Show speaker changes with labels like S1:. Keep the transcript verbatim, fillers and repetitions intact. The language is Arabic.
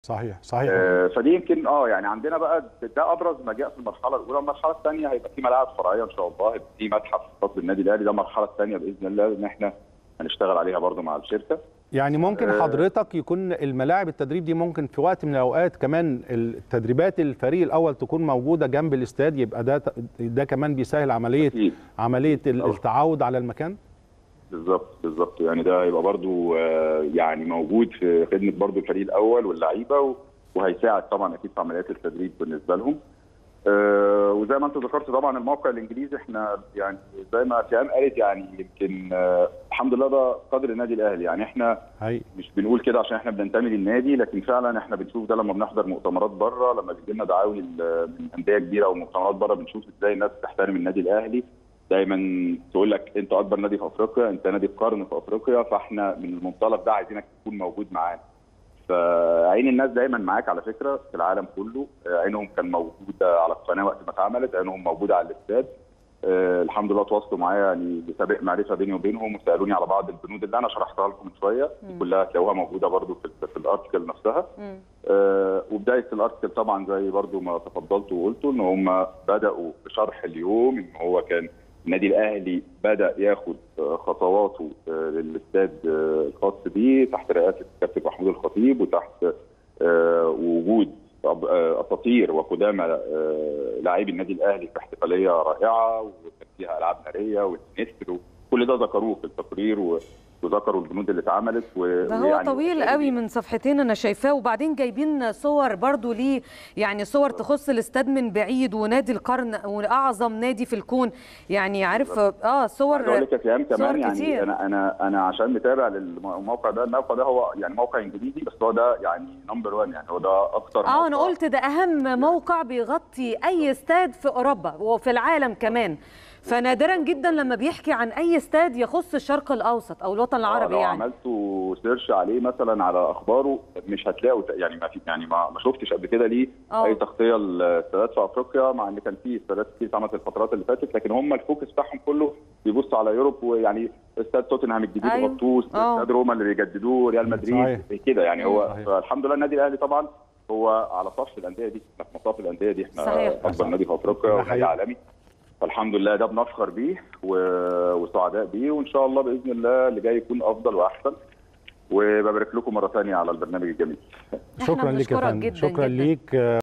S1: صحيح صحيح.
S2: آه فدي يمكن اه يعني عندنا بقى ده ابرز ما جاء في المرحله الاولى. المرحله الثانيه هيبقى في ملاعب فرعيه ان شاء الله، هيبقى في متحف خاص بالنادي الاهلي، ده المرحله الثانيه باذن الله ان احنا هنشتغل عليها برضو مع الشركه.
S1: يعني ممكن حضرتك يكون الملاعب التدريب دي ممكن في وقت من الاوقات كمان التدريبات الفريق الاول تكون موجوده جنب الاستاد، يبقى ده ده كمان بيسهل عمليه أكيد. عمليه التعود على المكان.
S2: بالظبط بالظبط، يعني ده هيبقى برضو يعني موجود في خدمه برضو الفريق الاول واللعيبه، وهيساعد طبعا اكيد في عمليات التدريب بالنسبه لهم. أه وزي ما انت ذكرت طبعا الموقع الانجليزي، احنا يعني زي ما سهام قالت يعني يمكن أه الحمد لله ده قدر النادي الاهلي، يعني احنا هي. مش بنقول كده عشان احنا بننتمي للنادي، لكن فعلا احنا بنشوف ده لما بنحضر مؤتمرات بره، لما بيجي لنا دعاوي من انديه كبيره او مؤتمرات بره، بنشوف ازاي الناس بتحترم النادي الاهلي. دايما تقول لك انت اكبر نادي في افريقيا، انت نادي القرن في افريقيا، فاحنا من المنطلق ده عايزينك تكون موجود معانا. فعين الناس دايما معاك على فكره في العالم كله، عينهم كان موجوده على القناه وقت ما اتعملت، عينهم موجوده على الاستاد. أه الحمد لله تواصلوا معايا يعني بسابق معرفه بيني وبينهم، وسالوني على بعض البنود اللي انا شرحتها لكم من شويه، كلها هتلاقوها موجوده برده في, في الارتكل نفسها. أه وبدايه الارتكل طبعا زي برده ما تفضلتوا وقلتوا ان هم بداوا بشرح اليوم ان هو كان النادي الاهلي بدا ياخد خطواته للاستاد الخاص بيه تحت رئاسه الكابتن محمود الخطيب، وتحت وجود اساطير وقدامى لاعبي النادي الاهلي في احتفاليه رائعه، وكان فيها العاب ناريه والنسر، كل ده ذكروه في التقرير وذكروا البنود اللي اتعملت.
S3: ده هو يعني طويل قوي من صفحتين انا شايفاه، وبعدين جايبين صور برضو ليه، يعني صور تخص الاستاد من بعيد ونادي القرن واعظم نادي في الكون، يعني عارف اه صور
S2: اقول لك يا سهام كمان يعني كتير. انا انا انا عشان متابع للموقع ده، الموقع ده هو يعني موقع انجليزي بس هو ده يعني نمبر واحد، يعني هو ده اكتر
S3: اه انا قلت ده اهم موقع بيغطي اي استاد في اوروبا وفي العالم كمان، فنادرا جدا لما بيحكي عن اي استاد يخص الشرق الاوسط او الوطن العربي.
S2: لو
S3: يعني
S2: لو عملتوا سيرش عليه مثلا على اخباره مش هتلاقوا يعني ما في يعني ما, ما شفتش قبل كده ليه أوه. اي تغطيه للاستادات في افريقيا، مع ان كان في استادات كتير اتعملت الفترات اللي فاتت، لكن هم الفوكس بتاعهم كله بيبص على يوروب، ويعني استاد توتنهام الجديد أيوه. غطوه، استاد روما اللي بيجددوه، ريال مدريد كده يعني. هو الحمد لله النادي الاهلي طبعا هو على صف الانديه دي، احنا في مصاف الانديه دي، احنا
S3: صحيح.
S2: اكبر نادي في افريقيا ونادي عالمي، فالحمد لله ده بنفخر بيه وسعداء بيه، وان شاء الله باذن الله اللي جاي يكون افضل واحسن. وببارك لكم مره ثانيه على البرنامج الجميل.
S1: شكرا لك يا فندم، شكرا ليك.